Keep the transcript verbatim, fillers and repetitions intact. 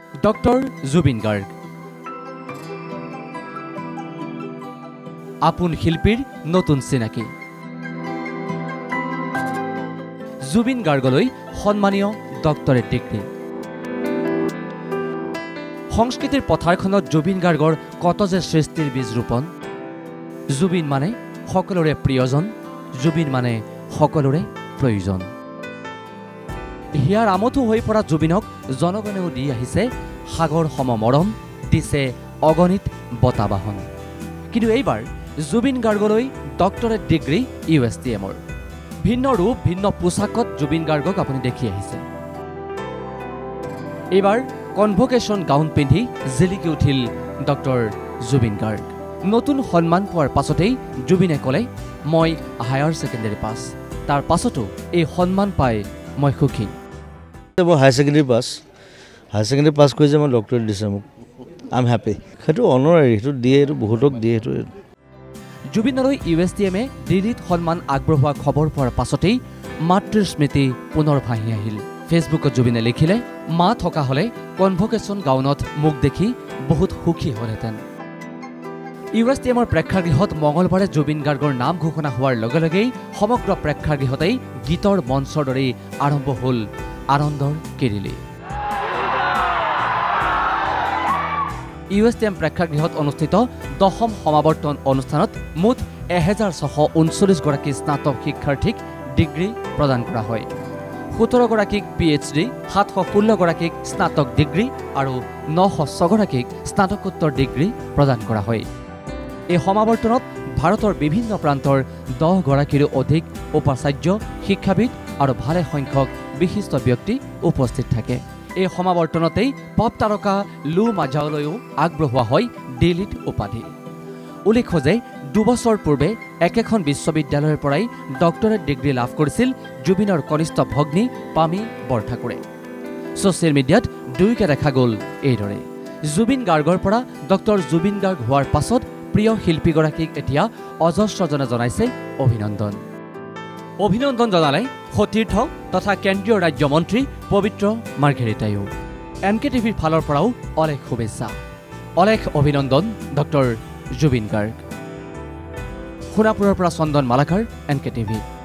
doctor Zubeen Garg আপোন শিল্পীৰ নতুন চিনাকি জুবিন গাৰ্গলৈ সন্মানীয় ডক্টৰেট ডিগ্ৰী সংস্কৃতিৰ পথাৰখনত জুবিন গাৰ্গৰ কত যে সৃষ্টিৰ বীজ ৰোপণ জুবিন মানে সকলোৰে প্ৰিয়জন জুবিন মানে সকলোৰে প্ৰয়োজন হিয়াৰ আমঠু হৈ পৰা জুবিনক জনগণেও দি আহিছে সাগৰ সম মৰম দিছে অগণিত বঁটা বাহন কিন্তু এইবাৰ জুবিন গাৰ্গলৈ doctorate degree U S T এমৰ ভিন্ন ৰূপ ভিন্ন পোছাকত জুবিন গাৰ্গক আপুনি দেখি আহিছে এইবাৰ কনভকেশ্যন গাউন পিন্ধি জিলিকি উঠিল ডক্টৰ জুবিন গাৰ্গ নতুন সন্মান পোৱাৰ পাছতেই জুবিনে ক'লে মই হায়াৰ ছেকেণ্ডেৰী পাছ তাৰ পাছতো এই সন্মান পাই মই সুখী মই higher secondary pass higher secondary pass কৰি যে মই ডক্টৰেট দিছে মোক আই এম হেপী সেইটো অনাৰাৰী সেইটো দিয়ে এইটো বহুতক দিয়ে সেইটো জুবিনলৈ ইউ এছ টি এমে দিল্লীত সন্মান আগবঢ়োৱা খবৰ পোৱাৰ পাছতেই মাতৃৰ স্মৃতি পুনৰ ভাহি আহিল ফেচবুকত জুবিনে লিখিলে মা থকা হ'লে কনভকেশ্যন গাউনত মোক দেখি বহুত সুখী হ'লহেঁতেন ইউ এছ টি এমৰ প্ৰেক্ষাগৃহত মঙলবাৰে জুবিন গাৰ্গৰ নাম ঘোষণা হোৱাৰ লগে লগেই সমগ্ৰ প্ৰেক্ষাগৃহতেই গীতৰ মঞ্চৰ দৰেই আৰম্ভ হ'ল আনন্দৰ কেৰিলি ইউ এছ টি এম প্ৰেক্ষাগৃহত অনুষ্ঠিত দশম সমাৱৰ্তন অনুষ্ঠানত মুঠ এহেজাৰ ছশ ঊনচল্লিছ গৰাকী স্নাতক শিক্ষাৰ্থীক ডিগ্ৰী প্ৰদান কৰা হয় সোতৰ গৰাকীক পি এইচ ডি সাতশ ষোল্ল গৰাকীক স্নাতক ডিগ্ৰী আৰু নশ ছগৰাকীক স্নাতকোত্তৰ ডিগ্ৰী প্ৰদান কৰা হয় এই সমাৱৰ্তনত ভাৰতৰ বিভিন্ন প্ৰান্তৰ দহ গৰাকীৰো অধিক উপাচাৰ্য শিক্ষাবিদ আৰু ভালে সংখ্যক বিশিষ্ট ব্যক্তি উপস্থিত থাকে এই সমাৱৰ্তনতেই পপ তাৰকা লু মাজাওলৈও আগবঢ়োৱা হয় দিল্লীত উপাধি উল্লেখ্য যে দুবছৰ পূৰ্বে একেখন বিশ্ববিদ্যালয়ৰ পৰাই ডক্টৰেট ডিগ্ৰী লাভ কৰিছিল জুবিনৰ কনিষ্ঠ ভগ্নী পামী বৰঠাকুৰে ছ'চিয়েল মিডিয়াত দুয়োকে দেখা গ'ল এইদৰে জুবিন গাৰ্গৰ পৰা ডক্টৰ জুবিন গাৰ্গ হোৱাৰ পাছত প্ৰিয় শিল্পীগৰাকীক এতিয়া অজস্ৰজনে জনাইছে অভিনন্দন অভিনন্দন জনালে সতীৰ্থ তথা কেন্দ্ৰীয় ৰাজ্যমন্ত্ৰী পবিত্ৰ মাৰ্ঘেৰিটাইও এন কে টিভিৰ ফালৰ পৰাও অলেখ শুভেচ্ছা অলেখ অভিনন্দন ডক্টৰ জুবিন গাৰ্গ সোণাপুৰৰ পৰা Chandan Malakar N K TV